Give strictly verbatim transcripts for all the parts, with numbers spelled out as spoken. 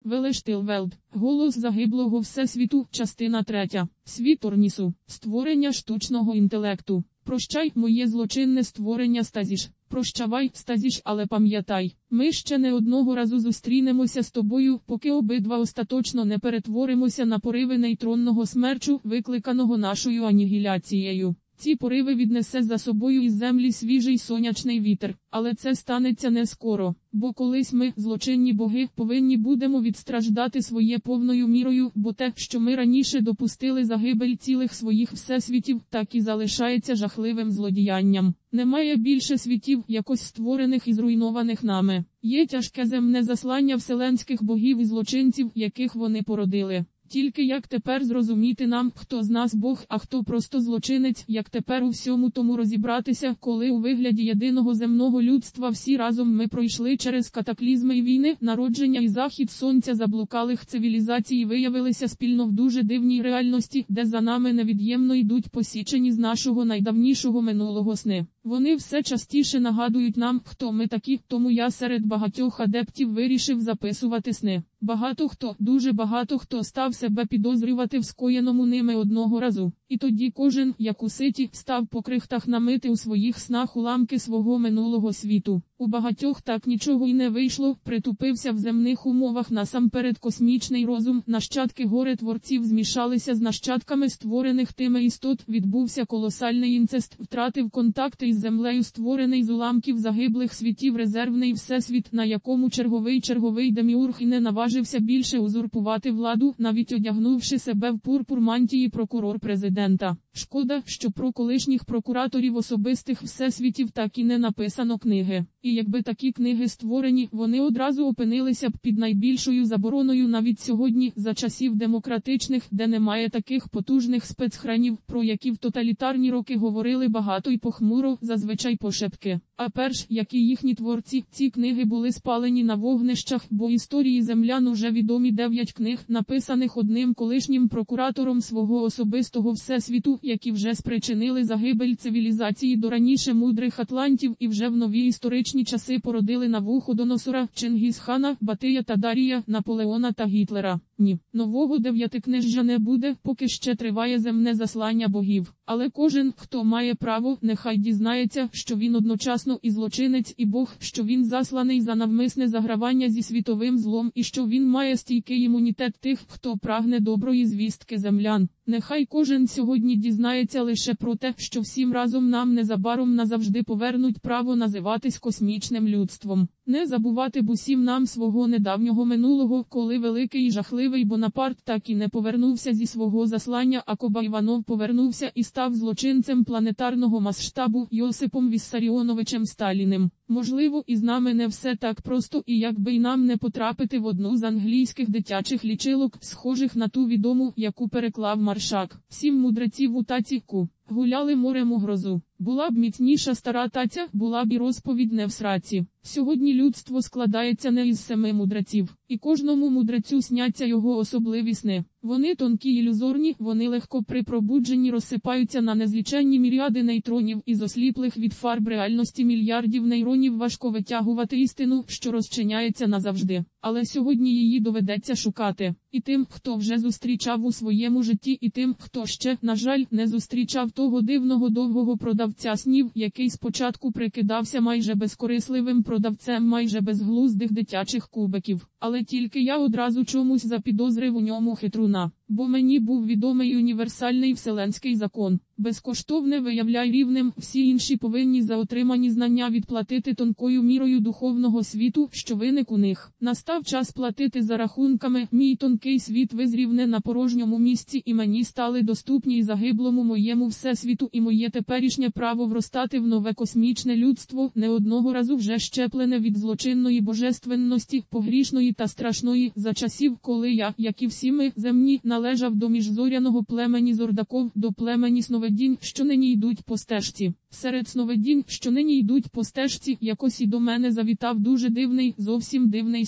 Велештилвелд. Голос загиблого Всесвіту. Частина третя. Світ Орнісу. Створення штучного інтелекту. Прощай, моє злочинне створення Стазіш. Прощавай, Стазіш, але пам'ятай, ми ще не одного разу зустрінемося з тобою, поки обидва остаточно не перетворимося на пориви нейтронного смерчу, викликаного нашою анігіляцією. Ці пориви віднесе за собою із землі свіжий сонячний вітер, але це станеться не скоро, бо колись ми, злочинні боги, повинні будемо відстраждати своє повною мірою, бо те, що ми раніше допустили загибель цілих своїх всесвітів, так і залишається жахливим злодіянням. Немає більше світів, якось створених і зруйнованих нами. Є тяжке земне заслання вселенських богів і злочинців, яких вони породили. Тільки як тепер зрозуміти нам, хто з нас Бог, а хто просто злочинець, як тепер у всьому тому розібратися, коли у вигляді єдиного земного людства всі разом ми пройшли через катаклізми і війни, народження і захід сонця заблукалих цивілізацій виявилися спільно в дуже дивній реальності, де за нами невід'ємно йдуть посічені з нашого найдавнішого минулого сни. Вони все частіше нагадують нам, хто ми такі, тому я серед багатьох адептів вирішив записувати сни. Багато хто, дуже багато хто став себе підозрювати в скоєному ними одного разу. І тоді кожен, як у ситі, став по крихтах намити у своїх снах уламки свого минулого світу. У багатьох так нічого й не вийшло, притупився в земних умовах насамперед космічний розум, нащадки горе-творців змішалися з нащадками створених тими істот, відбувся колосальний інцест, втратив контакти із землею створений з уламків загиблих світів резервний всесвіт, на якому черговий-черговий деміург і не наважився більше узурпувати владу, навіть одягнувши себе в пурпур мантії прокурор-президента. Шкода, що про колишніх прокураторів особистих всесвітів так і не написано книги. І якби такі книги створені, вони одразу опинилися б під найбільшою забороною навіть сьогодні, за часів демократичних, де немає таких потужних спецхранів, про які в тоталітарні роки говорили багато і похмуро, зазвичай пошепки. А перш, як і їхні творці, ці книги були спалені на вогнищах, бо історії землян уже відомі дев'ять книг, написаних одним колишнім прокуратором свого особистого всесвіту, які вже спричинили загибель цивілізації до раніше мудрих атлантів і вже в нові історичні часи породили Навуходоносора, Чингісхана, Батия та Дарія, Наполеона та Гітлера. Ні, нового дев'ятикнижжя не буде, поки ще триває земне заслання богів. Але кожен, хто має право, нехай дізнається, що він одночасно і злочинець, і Бог, що він засланий за навмисне загравання зі світовим злом, і що він має стійкий імунітет тих, хто прагне доброї звістки землян. Нехай кожен сьогодні дізнається лише про те, що всім разом нам незабаром назавжди повернуть право називатись космічним людством. Не забувати б усім нам свого недавнього минулого, коли великий і жахливий Бонапарт так і не повернувся зі свого заслання, а Коба Іванов повернувся і став злочинцем планетарного масштабу Йосипом Віссаріоновичем Сталіним. Можливо, і з нами не все так просто, і якби й нам не потрапити в одну з англійських дитячих лічилок, схожих на ту відому, яку переклав Маршак. Сім мудреців у таці ку гуляли морем у грозу. Була б міцніша стара таця, була б і розповідь не в сраці. Сьогодні людство складається не із семи мудреців, і кожному мудрецю сняться його особливі сни. Вони тонкі й ілюзорні, вони легко при пробудженні розсипаються на незліченні міріади нейтронів, із осліплих від фарб реальності мільярдів нейронів важко витягувати істину, що розчиняється назавжди. Але сьогодні її доведеться шукати. І тим, хто вже зустрічав у своєму житті, і тим, хто ще, на жаль, не зустрічав того дивного довгого продавця снів, який спочатку прикидався майже безкорисливим продавцем майже безглуздих дитячих кубиків. Але тільки я одразу чомусь запідозрив у ньому хитруна. Бо мені був відомий універсальний вселенський закон. Безкоштовне виявляй рівнем, всі інші повинні за отримані знання відплатити тонкою мірою духовного світу, що виник у них. Настав час платити за рахунками, мій тонкий світ визрів не на порожньому місці і мені стали доступні й загиблому моєму всесвіту і моє теперішнє право вростати в нове космічне людство, не одного разу вже щеплене від злочинної божественності, погрішної та страшної, за часів, коли я, як і всі ми, земні, належав до міжзоряного племені Зордаков, до племені сновидінь, що нині йдуть по стежці. Серед сновидінь, що нині йдуть по стежці, якось і до мене завітав дуже дивний, зовсім дивний сон.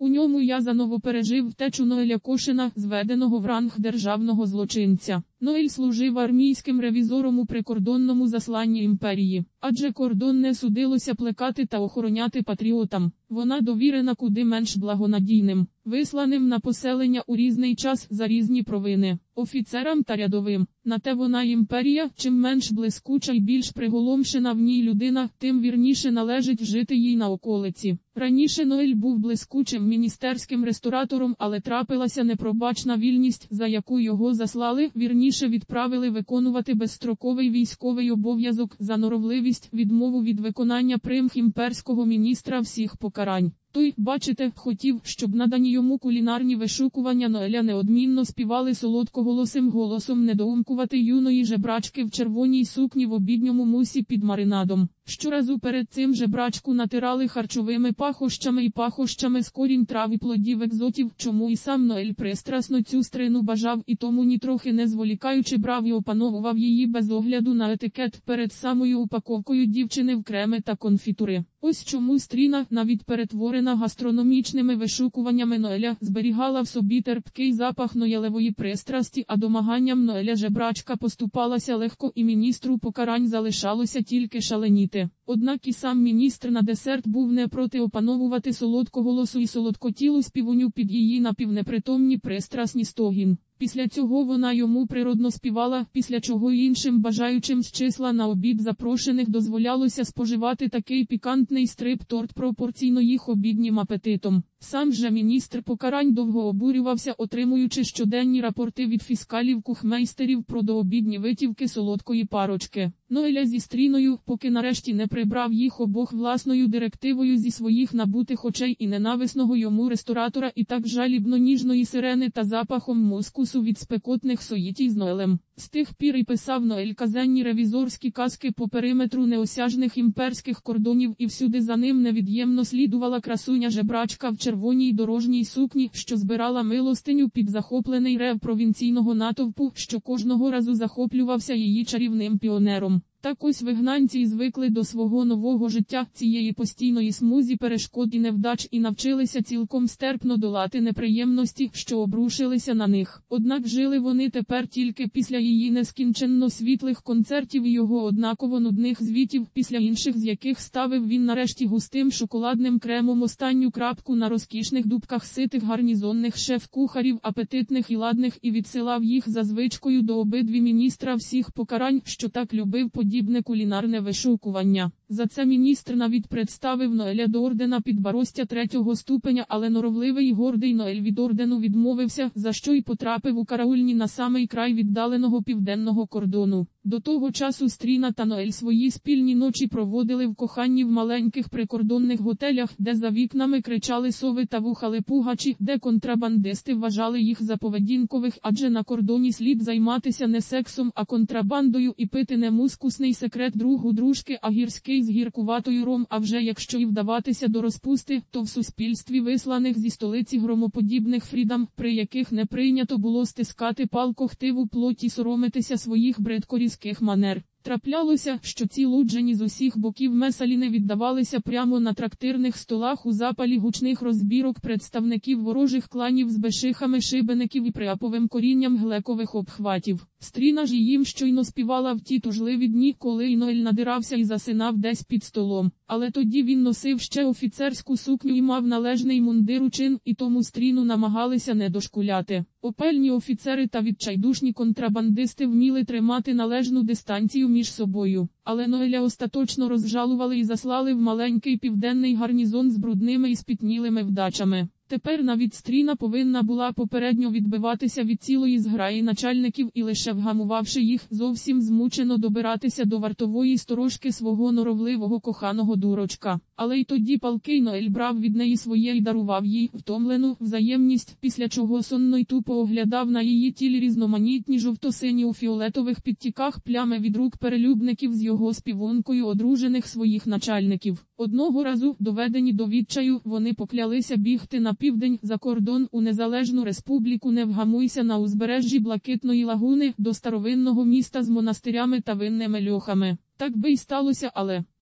У ньому я заново пережив втечу Ноеля Кошина, зведеного в ранг державного злочинця. Ноель служив армійським ревізором у прикордонному засланні імперії, адже кордон не судилося плекати та охороняти патріотам. Вона довірена куди менш благонадійним, висланим на поселення у різний час за різні провини, офіцерам та рядовим. На те вона імперія, чим менш блискуча й більш приголомшена в ній людина, тим вірніше належить жити їй на околиці. Раніше Ноель був блискучим міністерським ресторатором, але трапилася непробачна вільність, за яку його заслали, вірніше відправили виконувати безстроковий військовий обов'язок за норовливість, відмову від виконання примх імперського міністра всіх покарань. Той, бачите, хотів, щоб надані йому кулінарні вишукування Ноеля неодмінно співали солодкоголосим голосом недоумкувати юної жебрачки в червоній сукні в обідньому мусі під маринадом. Щоразу перед цим жебрачку натирали харчовими пахощами і пахощами з корінь трав і плодів екзотів, чому і сам Ноель пристрасно цю стрину бажав і тому нітрохи не зволікаючи брав і опановував її без огляду на етикет перед самою упаковкою дівчини в креми та конфітури. Ось чому стріна, навіть перетворена гастрономічними вишукуваннями Ноеля, зберігала в собі терпкий запах ноєлевої пристрасті, а домаганням Ноеля жебрачка поступалася легко і міністру покарань залишалося тільки шаленіти. Однак і сам міністр на десерт був не проти опановувати солодкоголосу і солодкотілу співуню під її напівнепритомні пристрасні стогін. Після цього вона йому природно співала, після чого іншим бажаючим з числа на обід запрошених дозволялося споживати такий пікантний стрип-торт пропорційно їх обіднім апетитом. Сам же міністр покарань довго обурювався, отримуючи щоденні рапорти від фіскалів-кухмейстерів про дообідні витівки солодкої парочки. Ноеля зі стріною, поки нарешті не прибрав їх обох власною директивою зі своїх набутих очей і ненависного йому ресторатора і так жалібно ніжної сирени та запахом мускусу від спекотних соїтій з Ноелем. З тих пір і писав Ноель казенні ревізорські казки по периметру неосяжних імперських кордонів, і всюди за ним невід'ємно слідувала красуня жебрачка в червоній дорожній сукні, що збирала милостиню під захоплений рев провінційного натовпу, що кожного разу захоплювався її чарівним піонером. Так ось вигнанці звикли до свого нового життя, цієї постійної смузі перешкод і невдач, і навчилися цілком стерпно долати неприємності, що обрушилися на них. Однак жили вони тепер тільки після її нескінченно світлих концертів і його однаково нудних звітів, після інших з яких ставив він нарешті густим шоколадним кремом останню крапку на розкішних дубках ситих гарнізонних шеф-кухарів, апетитних і ладних, і відсилав їх за звичкою до обидві міністра всіх покарань, що так любив подібне кулінарне вишукування. За це міністр навіть представив Ноеля до ордена підборостя третього ступеня, але норовливий і гордий Ноель від ордену відмовився, за що й потрапив у караульні на самий край віддаленого південного кордону. До того часу Стріна та Ноель свої спільні ночі проводили в коханні в маленьких прикордонних готелях, де за вікнами кричали сови та вухали пугачі, де контрабандисти вважали їх за поведінкових, адже на кордоні слід займатися не сексом, а контрабандою і пити не мускусний секрет другу дружки, а гірський з гіркуватою ром, а вже якщо і вдаватися до розпусти, то в суспільстві висланих зі столиці громоподібних фрідам, при яких не прийнято було стискати палко хтиву плоті, соромитися своїх бридкорізких манер. Траплялося, що ці луджені з усіх боків месаліни віддавалися прямо на трактирних столах у запалі гучних розбірок представників ворожих кланів з бешихами шибеників і приаповим корінням глекових обхватів. Стріна ж їм щойно співала в ті тужливі дні, коли Ноель надирався і засинав десь під столом. Але тоді він носив ще офіцерську сукню і мав належний мундир у чин, і тому Стріну намагалися не дошкуляти. Опельні офіцери та відчайдушні контрабандисти вміли тримати належну дистанцію між собою. Але Ноеля остаточно розжалували і заслали в маленький південний гарнізон з брудними і спітнілими вдачами. Тепер навіть Стріна повинна була попередньо відбиватися від цілої зграї начальників і лише вгамувавши їх, зовсім змучено добиратися до вартової сторожки свого норовливого коханого дурочка. Але й тоді палкий Ноель брав від неї своє і дарував їй втомлену взаємність, після чого сонно й тупо оглядав на її тілі різноманітні жовто-сині у фіолетових підтіках плями від рук перелюбників з його співункою одружених своїх начальників. Одного разу, доведені до відчаю, вони поклялися бігти на південь, за кордон, у незалежну республіку Не вгамуйся на узбережжі Блакитної лагуни, до старовинного міста з монастирями та винними льохами. Так би й сталося, але...